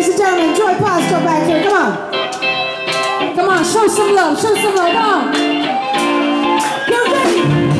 ladies and gentlemen, Joy Pastor back here. Come on. Come on, show some love, come on. Get ready.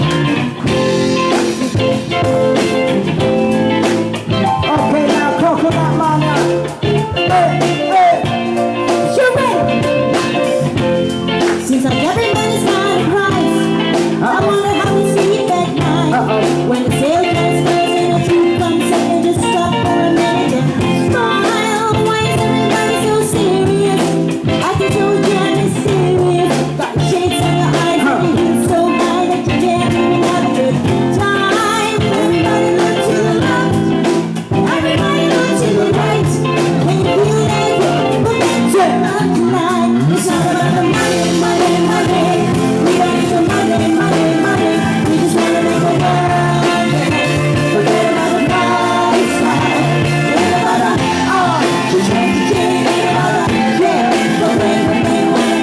Okay, now, Coconut Mania. Hey, hey. You ready? Seems like every man is not a prize. I wonder how we sleep at night. When the sail transfers and the truth comes up and just stop for a minute and smile. Why is everybody so serious? I can tell you're mysterious. Got shades on your eyes and your heat so high that you can't even have a good time. Everybody look to the left. Everybody look to the right. Can you feel that? Look at your love tonight. It's all about the money, money, money. We don't need the money, money, money. We just wanna make a world. Forget about the price tag. Forget about the just change the key. Forget about the yeah. Forget wanna make a world.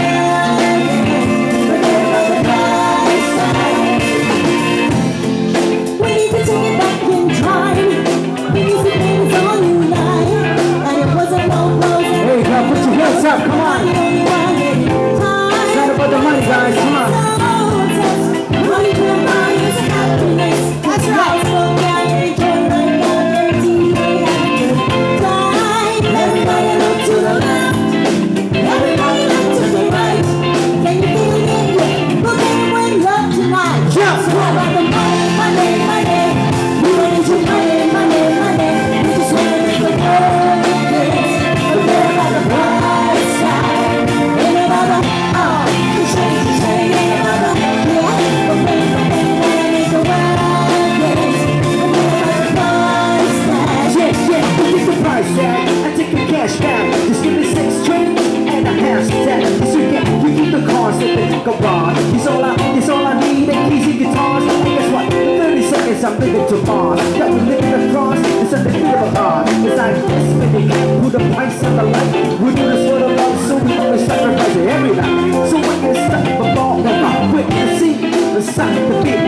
Forget about the price tag. We need to take it back in time. We used to think it's all new life, and it wasn't no clothes. Hey, girl, put your hands up, come on. It's not about the money, guys, come on. Money will buy us happiness. That's right. Everybody look to the left. Everybody look to the right. Can you feel it? Look at it when love tonight. Just what about the money, money, money? We want to money, money, money. We just want to make the world dance. Forget about the price tag. Ain't about the just change, ain't about the yeah. Forget make the world dance. Forget about the price tag. Yeah, forget the price tag. I take the cash back. Just give me 6 trains and a hashtag. So you keep the cars in the garage. It's all I need. And keys and guitars. And guess what? 30 seconds I'm living to Mars. Got me living across. It's a bit of a art. It's like this spinning. Put the price on the light. We do this for the love, so we always sacrifice it every night. So when it's stuck, the ball, the rock, quick to see. The side, the beat.